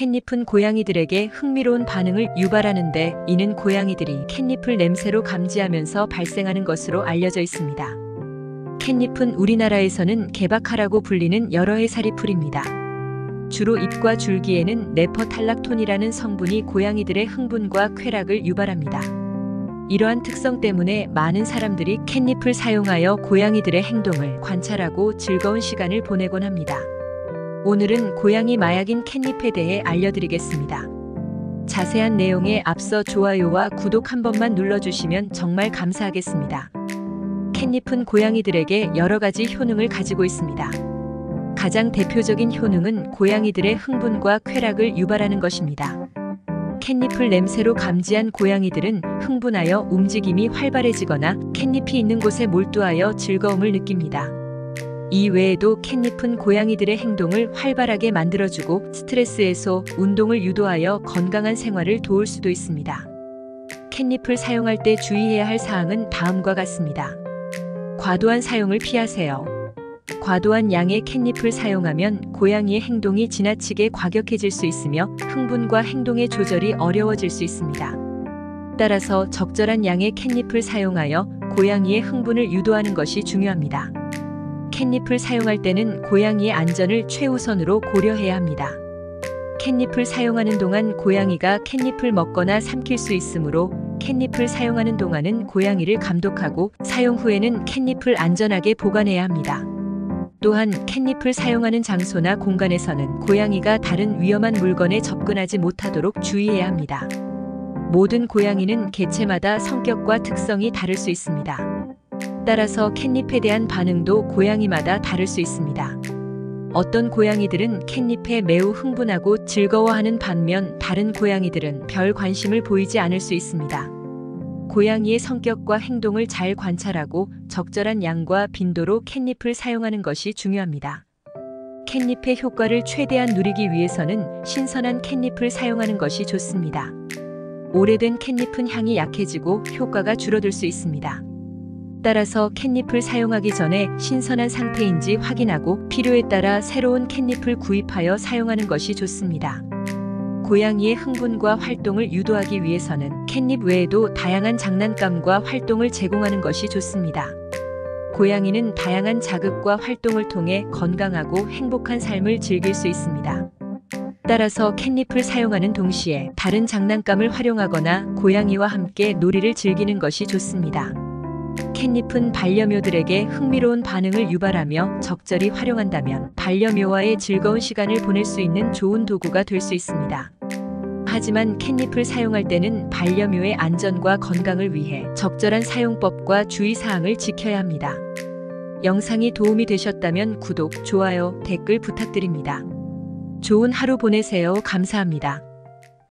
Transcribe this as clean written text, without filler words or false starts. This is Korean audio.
캣닙은 고양이들에게 흥미로운 반응을 유발하는데, 이는 고양이들이 캣닙을 냄새로 감지하면서 발생하는 것으로 알려져 있습니다. 캣닙은 우리나라에서는 개박하라고 불리는 여러 해 사리풀입니다. 주로 잎과 줄기에는 네퍼탈락톤이라는 성분이 고양이들의 흥분과 쾌락을 유발합니다. 이러한 특성 때문에 많은 사람들이 캣닙을 사용하여 고양이들의 행동을 관찰하고 즐거운 시간을 보내곤 합니다. 오늘은 고양이 마약인 캣닙에 대해 알려드리겠습니다. 자세한 내용에 앞서 좋아요와 구독 한 번만 눌러주시면 정말 감사하겠습니다. 캣닙은 고양이들에게 여러 가지 효능을 가지고 있습니다. 가장 대표적인 효능은 고양이들의 흥분과 쾌락을 유발하는 것입니다. 캣닙을 냄새로 감지한 고양이들은 흥분하여 움직임이 활발해지거나 캣닙이 있는 곳에 몰두하여 즐거움을 느낍니다. 이 외에도 캣닙은 고양이들의 행동을 활발하게 만들어주고 스트레스 해소, 운동을 유도하여 건강한 생활을 도울 수도 있습니다. 캣닙을 사용할 때 주의해야 할 사항은 다음과 같습니다. 과도한 사용을 피하세요. 과도한 양의 캣닙을 사용하면 고양이의 행동이 지나치게 과격해질 수 있으며 흥분과 행동의 조절이 어려워질 수 있습니다. 따라서 적절한 양의 캣닙을 사용하여 고양이의 흥분을 유도하는 것이 중요합니다. 캣닙을 사용할 때는 고양이의 안전을 최우선으로 고려해야 합니다. 캣닙을 사용하는 동안 고양이가 캣닙을 먹거나 삼킬 수 있으므로 캣닙을 사용하는 동안은 고양이를 감독하고 사용 후에는 캣닙을 안전하게 보관해야 합니다. 또한 캣닙을 사용하는 장소나 공간에서는 고양이가 다른 위험한 물건에 접근하지 못하도록 주의해야 합니다. 모든 고양이는 개체마다 성격과 특성이 다를 수 있습니다. 따라서 캣닙에 대한 반응도 고양이마다 다를 수 있습니다. 어떤 고양이들은 캣닙에 매우 흥분하고 즐거워하는 반면 다른 고양이들은 별 관심을 보이지 않을 수 있습니다. 고양이의 성격과 행동을 잘 관찰하고 적절한 양과 빈도로 캣닙을 사용하는 것이 중요합니다. 캣닙의 효과를 최대한 누리기 위해서는 신선한 캣닙을 사용하는 것이 좋습니다. 오래된 캣닙은 향이 약해지고 효과가 줄어들 수 있습니다. 따라서 캣닙을 사용하기 전에 신선한 상태인지 확인하고 필요에 따라 새로운 캣닙을 구입하여 사용하는 것이 좋습니다. 고양이의 흥분과 활동을 유도하기 위해서는 캣닙 외에도 다양한 장난감과 활동을 제공하는 것이 좋습니다. 고양이는 다양한 자극과 활동을 통해 건강하고 행복한 삶을 즐길 수 있습니다. 따라서 캣닙을 사용하는 동시에 다른 장난감을 활용하거나 고양이와 함께 놀이를 즐기는 것이 좋습니다. 캣닙은 반려묘들에게 흥미로운 반응을 유발하며 적절히 활용한다면 반려묘와의 즐거운 시간을 보낼 수 있는 좋은 도구가 될 수 있습니다. 하지만 캣닙을 사용할 때는 반려묘의 안전과 건강을 위해 적절한 사용법과 주의사항을 지켜야 합니다. 영상이 도움이 되셨다면 구독, 좋아요, 댓글 부탁드립니다. 좋은 하루 보내세요. 감사합니다.